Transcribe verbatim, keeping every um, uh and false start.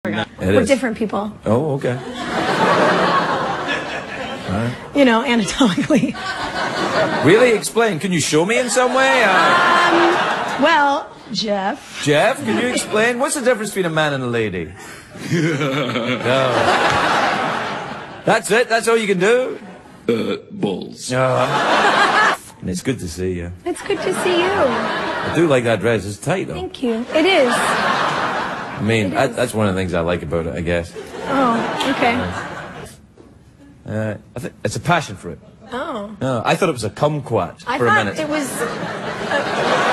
forgot. It We're is. different people. Oh, okay. Right. You know, anatomically. Really? Explain. Can you show me in some way? Uh... Um, well, Jeff. Jeff, can you explain? What's the difference between a man and a lady? No. That's it? That's all you can do? Uh, balls. Uh, and it's good to see you. It's good to see you. I do like that dress. It's tight, though. Thank you. It is. I mean, that, that's one of the things I like about it, I guess. Oh, okay. Uh, I think it's a passion fruit. Oh. No, I thought it was a kumquat I for a thought minute. it was... Uh,